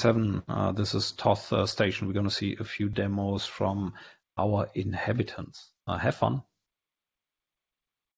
7. This is Thoth station. We're going to see a few demos from our inhabitants. Have fun.